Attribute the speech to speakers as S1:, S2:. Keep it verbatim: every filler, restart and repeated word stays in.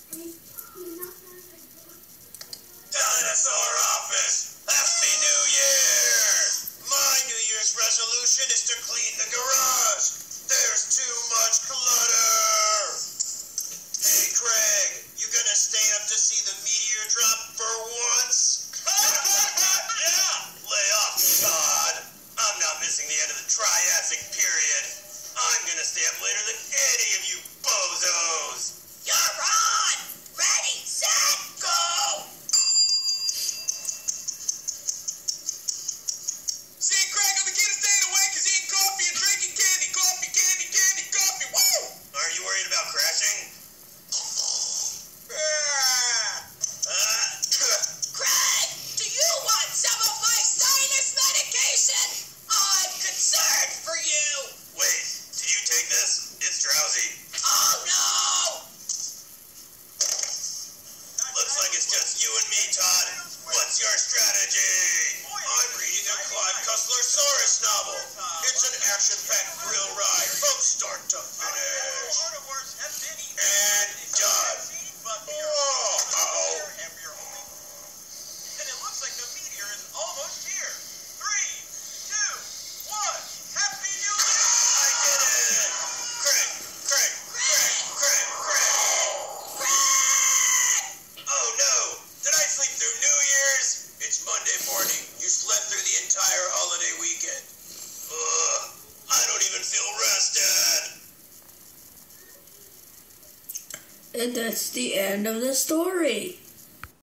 S1: Dinosaur Office! Happy New Year! My New Year's resolution is to clean the garage. There's too much clutter. Hey, Craig, you gonna stay up to see the meteor drop for once? Yeah! Lay off, Todd. I'm not missing the end of the Triassic period. I'm gonna stay up later than any of you bozos. You're on! Ready, set, go! See, Craig, I'm the kid is staying awake is eating coffee and drinking candy. Coffee, candy, candy, coffee. Woo! Aren't you worried about crashing? Craig, do you want some of my sinus medication? I'm concerned for you. Wait, do you take this? It's drowsy. Oh, no! Looks like it's just you and me, Todd. What's your strategy? I'm reading a Clive Cussler-Saurus novel. It's an action-packed thrill ride from start to finish. And done. Oh, and it looks like the meteor is almost here. Three, two, one. Happy New Year! I did it! Craig, Craig, Craig, Craig, Craig! Craig! Oh no! Did I sleep through New Year's? It's Monday morning. You slept through the entire holiday weekend. Ugh, I don't even feel rested.
S2: And that's the end of the story.